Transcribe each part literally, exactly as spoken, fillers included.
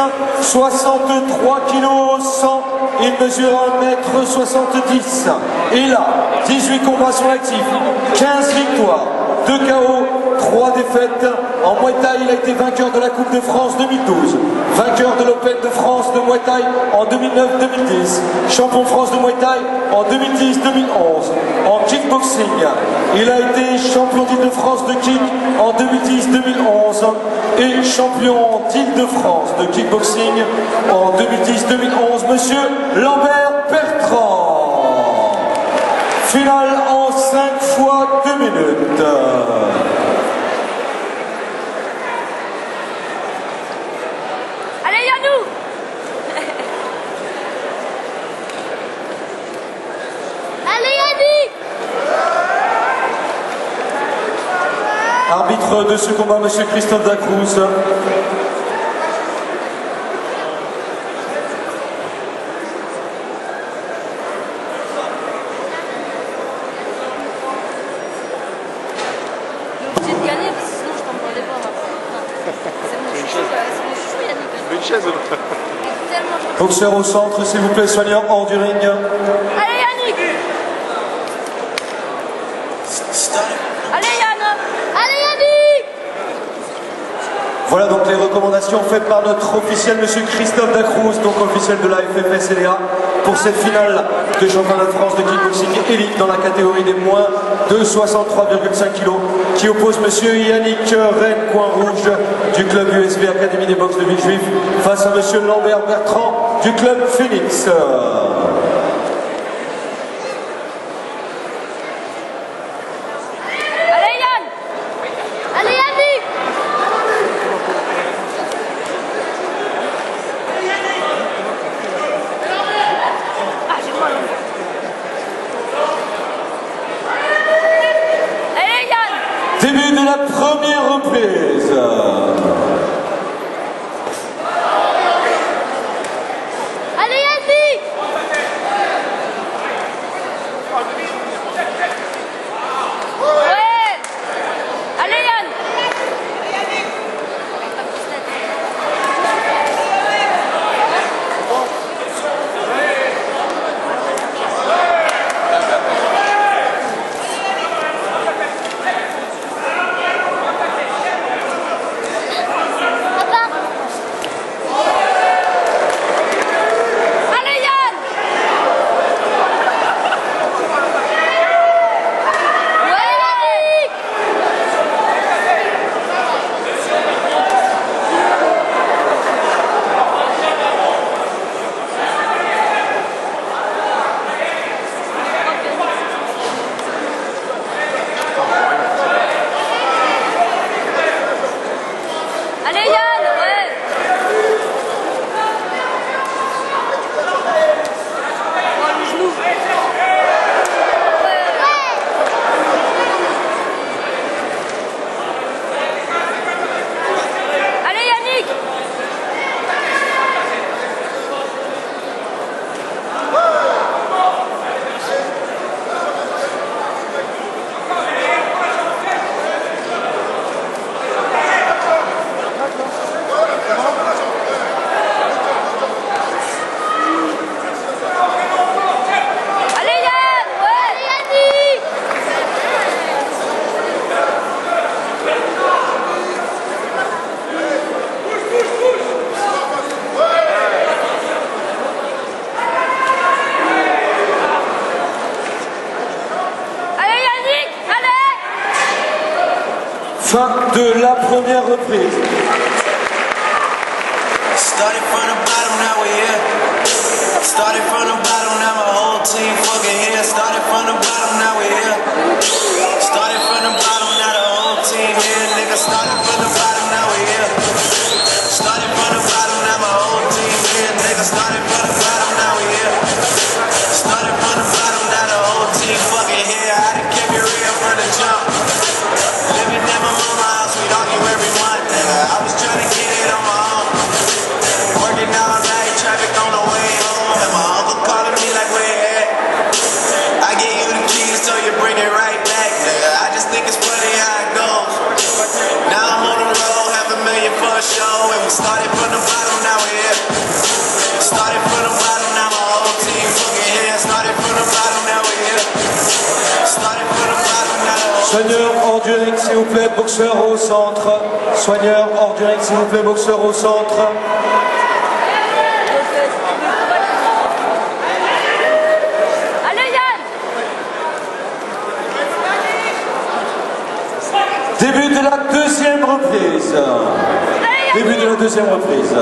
soixante-trois kilos cent, il mesure un mètre soixante-dix. Et là, dix-huit combats sont actifs, quinze victoires, deux K O, trois défaites. En Muay Thai, il a été vainqueur de la Coupe de France deux mille douze, vainqueur de l'Open de France de Muay Thai en deux mille neuf deux mille dix, champion de France de Muay Thai en deux mille dix deux mille onze. En kickboxing, il a été champion d'Île-de-France de kick en deux mille dix deux mille onze et champion d'Île-de-France de kickboxing en deux mille dix deux mille onze. Monsieur Lambert Bertrand. Finale en cinq fois deux minutes. Allez Yannou. Allez Yannick. Arbitre de ce combat, monsieur Christophe Dacruz. Boxeur au centre, s'il vous plaît, soignant hors du ring. Allez Yannick. Allez Yann. Allez Yannick. Voilà donc les recommandations faites par notre officiel, monsieur Christophe Dacruz, donc officiel de la F F S L A, pour cette finale de championnat de France de kickboxing élite dans la catégorie des moins de soixante-trois virgule cinq kilos, qui oppose monsieur Yannick Rennes, coin rouge du club U S B Académie des box de Villejuif, face à monsieur Lambert Bertrand du club Phoenix. Allez Yann. Allez Yannick. Ah j'ai mal. Allez Yann. Début de la première reprise. Allez Yannick. Ouais. Allez Yann. Allez Yann. Ouais Yannick. Allez Yann, ouais. Oh le genou. Allez Yannick. Allez Yann, ouais. Yannick. Allez Yannick, allez. Fin de la première reprise. Started from the bottom, now we're here. Started from the bottom, now my whole team fucking here. Started from the bottom, now we're here. Started from the bottom, now the whole team here. Nigga, started from the bottom, now we're here. Started from the bottom, now my whole team here. Nigga, started from the bottom, now we're here. Started from the bottom, now the whole team fucking here. I done kept it real from the jump. Living in my mama's house, we'd argue every month, nigga. I was trying to get it on my own. Working all night, traffic on the way home, and my uncle calling me like, where you at? I give you the keys so you bring it right back, nigga. I just think it's funny how it goes. Now I'm on the road, half a million for a show, and we started from the bottom, now we're here. plaît, boxeur au centre. Soigneur hors du ring, s'il vous plaît, boxeur au centre. Allez Yann. Début de la deuxième reprise. Début de la deuxième reprise.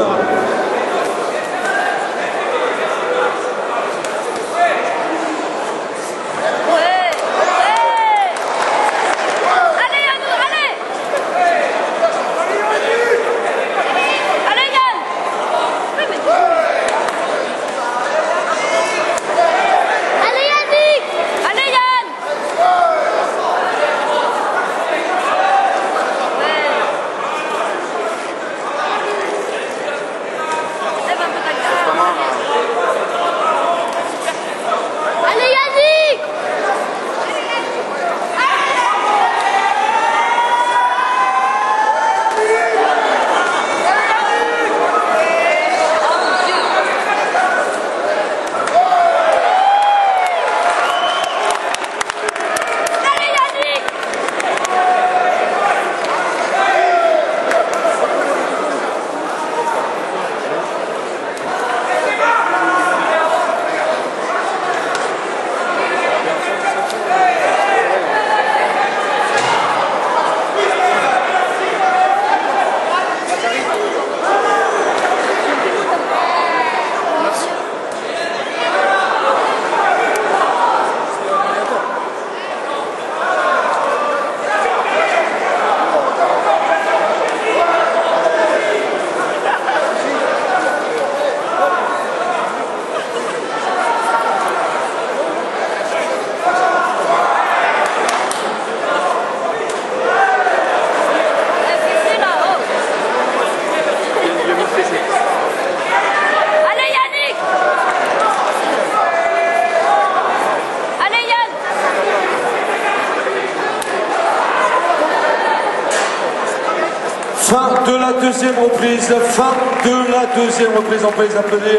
Fin de la deuxième reprise, fin de la deuxième reprise, on peut les applaudir.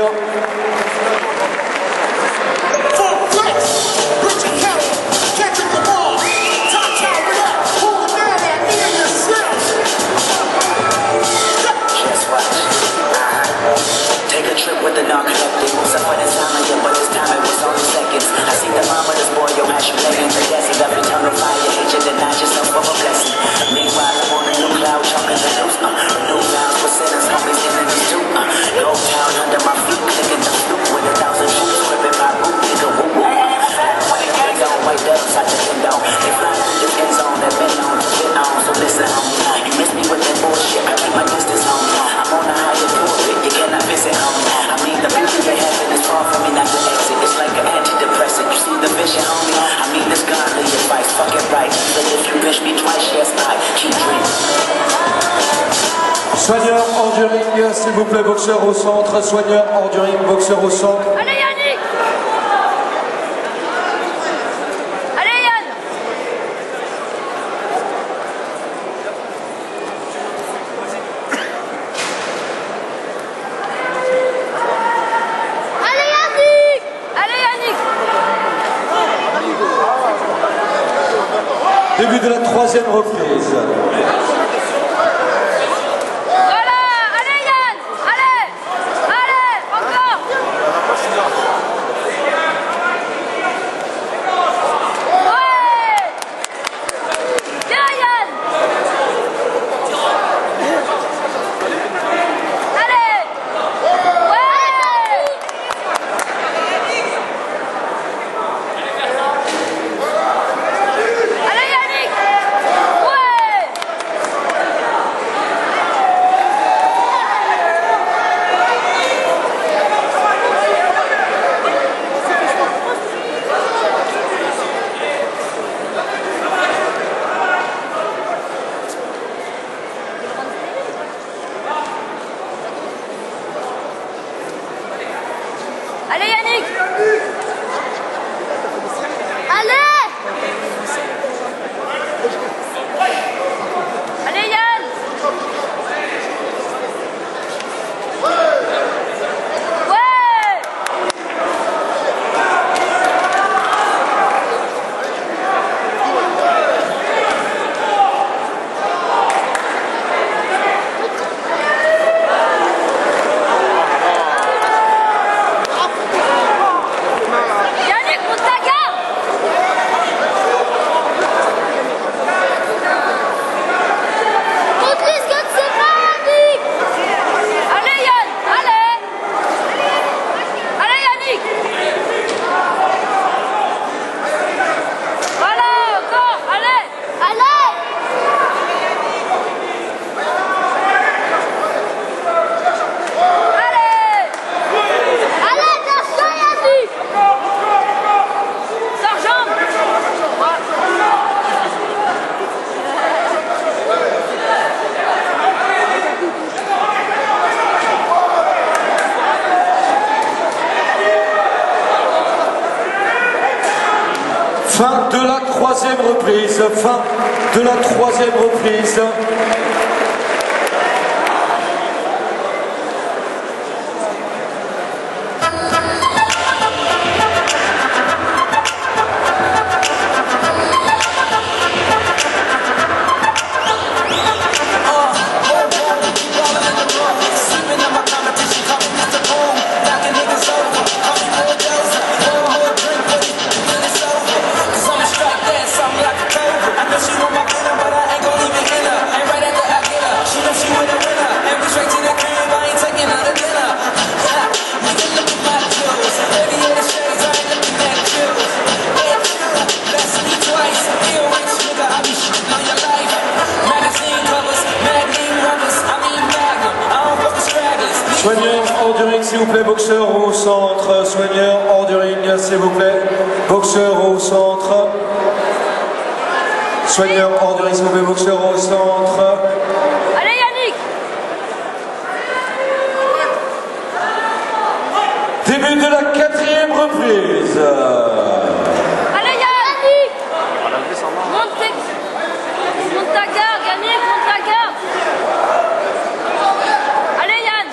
With the narcoleptic, suffered in silence, but this time it was only seconds. I see the mom of this boy, yo, how she laying the desert of eternal fire, hatred, deny yourself of a blessing. Meanwhile, I'm on a new cloud, chalking the news, uh, new rounds for sinners, homies in the stew, uh, go town under my feet, clicking the flute with a thousand troops, gripping my boot, nigga, woo woo. White hands on, white doves, I just been down. They fly through the end zone, that been on, been on, so listen, homie. You miss me with that bullshit, I keep my distance, homie. I'm on a higher pulpit, you cannot visit, homie. I mean, the beauty of heaven is far from me not to exit. It's like an antidepressant. You see the vision, homie? I mean, this godly advice, fuck it right. But if you wish me twice, yes, I keep dreaming. Soigneur hors du ring, s'il vous plaît, boxeur au centre. Soigneur hors du ring, boxeur au centre. Allez Yannick. Allez Yann. Allez Yannick. Allez Yannick. Début de la troisième reprise. Fin de la troisième reprise, fin de la troisième reprise. Soigneur hors du ring, s'il vous plaît, boxeur au centre. Soigneur hors du ring, s'il vous plaît, boxeur au centre. Soigneur hors du ring, s'il vous plaît, boxeur au centre. Allez Yannick. Début de la quatrième reprise. Allez Yannick. Monte, tes... monte ta garde, Yannick, monte ta garde. Allez Yann.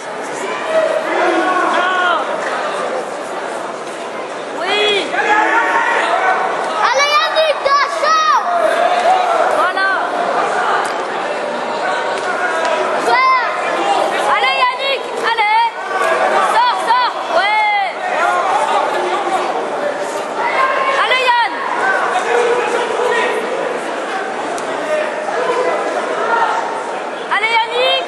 Oui. Allez Yannick, t'as voilà. Allez Yannick, allez. Sors, sors. Ouais. Allez Yann. Allez Yannick.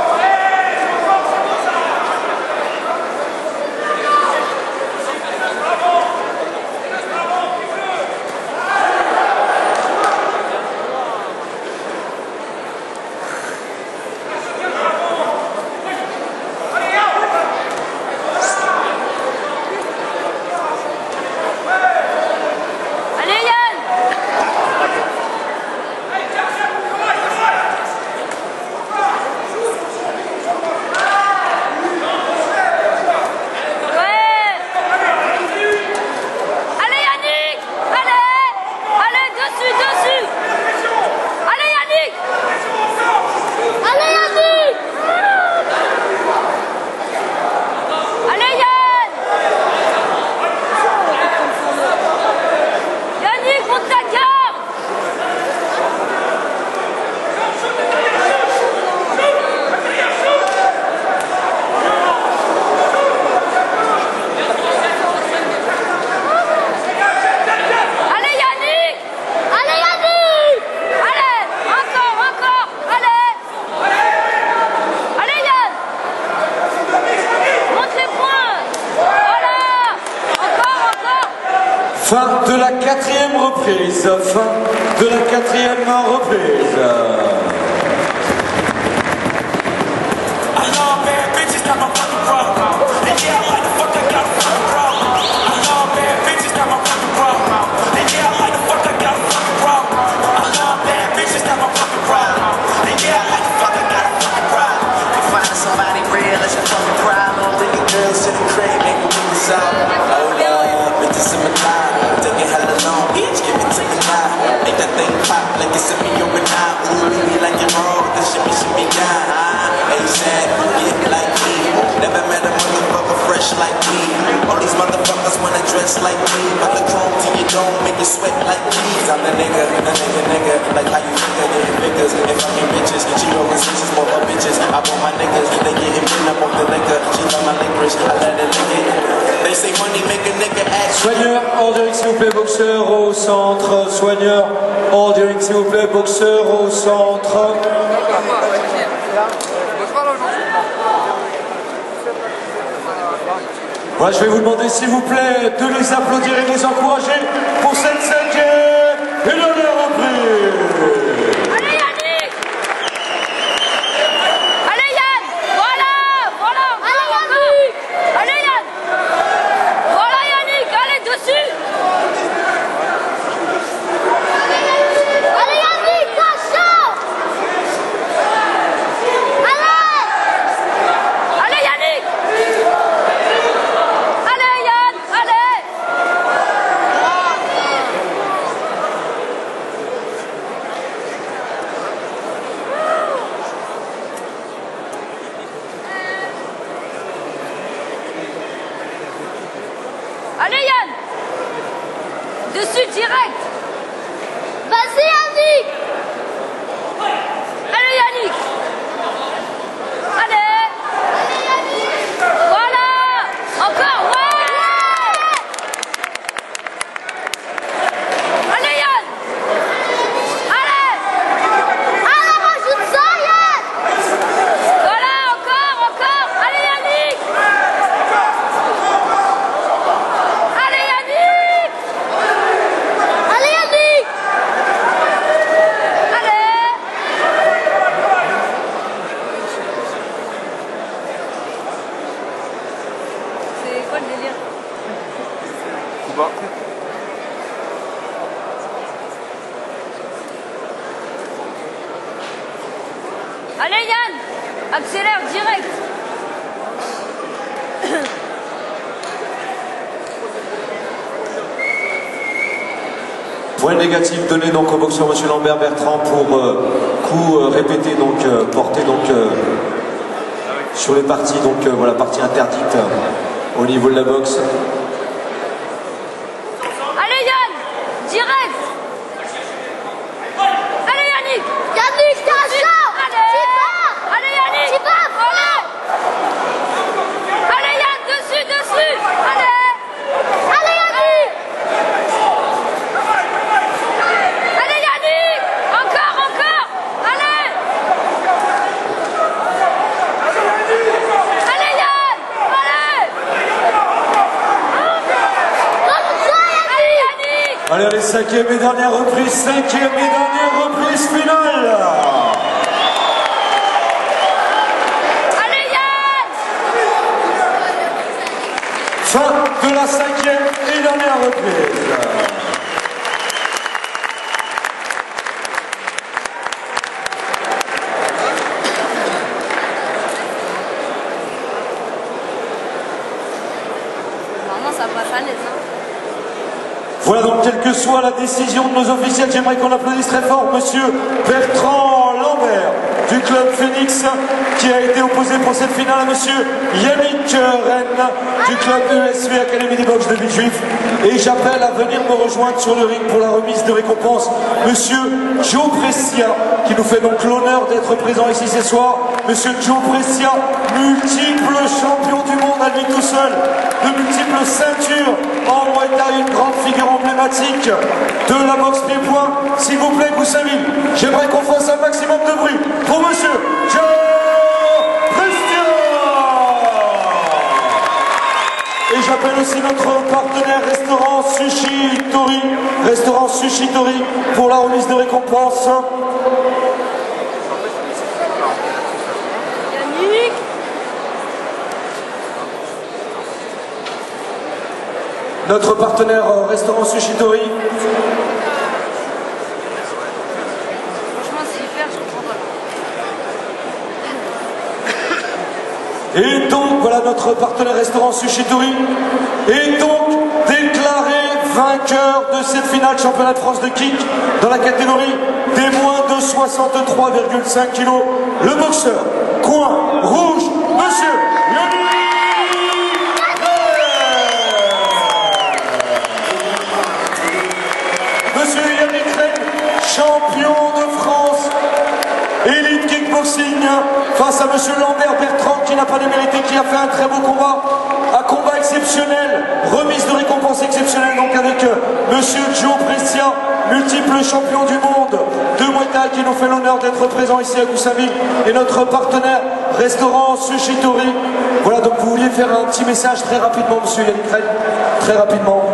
Allez Yann. Ouais. Allez Yannick. Allez. Allez dessus, dessus. Allez Yannick. Allez Yannick. Allez Yann. Yannick, monte ta garde. Allez Yannick. Allez Yannick. Allez, encore, encore. Allez. Allez Yann. Monte les points. Voilà. Encore, encore. Fin de la quatrième reprise. Fin de la quatrième reprise. I love bad bitches, got my fucking problem. And yeah, I like the fuck, I got a fucking problem. I love bad bitches, got my fucking problem. And yeah, I like the fuck, I got a fucking problem. I love bad bitches, got my fucking problem. And yeah, I like the fuck, I got a fucking problem. If finding somebody real, that's your fucking problem. All of you girls in the crib, make me do this out. Oh love, bitches in my time. Taking hella long, bitch, give it to me now. Make that thing pop like it's a me or an eye. Ooh, me like you're wrong, the shimmy, shimmy down. ASAP, get like me. Never met a motherfucker fresh like me. All these motherfuckers wanna dress like me. But the chrome to your dome make you sweat like me. I'm the nigga, the nigga, nigga. Like how you figure, getting figures. And fucking bitches, she rolling switches for her bitches. I want my niggas, they getting bent up off the liquor. She love my licorice, I let her lick it. They say money make a nigga act. Soigneur hors du ring, s'il vous plaît, boxeur au centre. Soigneur hors du ring, s'il vous plaît, boxeur au centre. Voilà, je vais vous demander, s'il vous plaît, de les applaudir et de les encourager pour cette cinquième et dernière reprise. Allez Yannick. Allez Yann. Voilà, voilà. Allez Yannick. Allez Yann. Voilà Yannick, allez dessus. Allez Yannick, t'as chaud. Allez. Allez Yannick. Allez Yann, allez. Allez Yann. Dessus direct. Vas-y Yannick. Allez Yannick. Allez. Voilà. Encore, ouais. Allez Yann. Allez. Allez, rajoute ça Yann. Voilà, encore, encore. Allez Yannick. Allez Yannick. Allez Yannick. Allez. C'est quoi le délire? Allez Yann, accélère direct. Point négatif donné donc au boxeur Monsieur Lambert Bertrand pour euh, coup euh, répété donc euh, porté donc euh, sur les parties donc euh, voilà partie interdite euh, au niveau de la boxe. Allez Yann, direct. Allez Yannick. Yannick, t'es un chat. Allez. T'y vas. Allez Yannick. T'y vas. Allez. Allez Yann, dessus, dessus. Allez. Allez Yannick. Allez Yannick. Encore, encore. Allez. Allez Yann. Allez. Rajoute ça Yannick. Allez Yannick. Allez, allez, cinquième et dernière reprise, cinquième et dernière reprise finale. Allez Yann. Fin de la cinquième et dernière reprise. Normalement ça passe à l'aise. Hein. Voilà donc, quelle que soit la décision de nos officiels, j'aimerais qu'on applaudisse très fort Monsieur Bertrand Lambert du club Phoenix, qui a été opposé pour cette finale à Monsieur Yannick Rennes du club U S V Académie des Box de Villejuif. Et j'appelle à venir me rejoindre sur le ring pour la remise de récompense Monsieur Joe Pressia, qui nous fait donc l'honneur d'être présent ici ce soir. Monsieur Joe Pressia, multiple champion du monde à lui tout seul, de multiples ceintures en Muay Thai, une grande figure emblématique de la boxe pied-point. S'il vous plaît, Goussamine, j'aimerais qu'on fasse un maximum de bruit pour Monsieur Joe Pressia. Et j'appelle aussi notre partenaire restaurant Sushi Tori, restaurant Sushi Tori, pour la remise de récompense. Yannick. Notre partenaire euh, restaurant Sushi Tori. Franchement c'est hyper, je comprends pas. Et donc, voilà notre partenaire restaurant Sushi Tori. Et donc, déclaré vainqueur de cette finale championnat de France de kick dans la catégorie des moins de soixante-trois virgule cinq kilos, le boxeur coin rouge, Monsieur Yannick Rennes. Monsieur Yannick Rennes, champion de France Elite Kickboxing, face à Monsieur Lambert Bertrand, qui n'a pas démérité, qui a fait un très beau combat, un combat exceptionnel, remise de récompense exceptionnelle donc avec euh, Monsieur Joe Pressia, multiple champion du monde de Muay Thai, qui nous fait l'honneur d'être présent ici à Goussainville, et notre partenaire restaurant Sushi Tori. Voilà, donc vous vouliez faire un petit message très rapidement, Monsieur Yannick Rennes, très rapidement.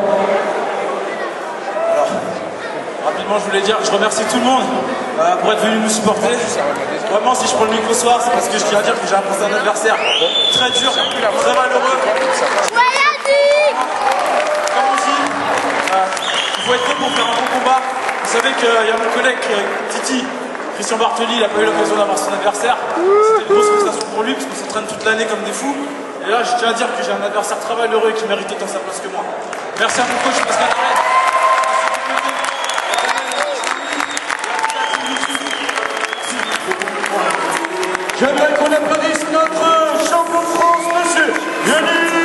Rapidement, je voulais dire que je remercie tout le monde euh, pour être venu nous supporter. Vraiment, si je prends le micro ce soir, c'est parce que je tiens à dire que j'ai affronté un adversaire très dur, très malheureux. Ouais Yannick. Comme on dit, euh, il faut être bon pour faire un bon combat. Vous savez qu'il y a mon collègue euh, Titi, Christian Bartoli, il n'a pas eu l'occasion d'avoir son adversaire. C'était une grosse frustration pour lui parce qu'on s'entraîne toute l'année comme des fous. Et là, je tiens à dire que j'ai un adversaire très malheureux et qui mérite autant sa place que moi. Merci à mon coach Pascal Arrête. J'aimerais qu'on applaudisse notre champion de France, Monsieur Yannick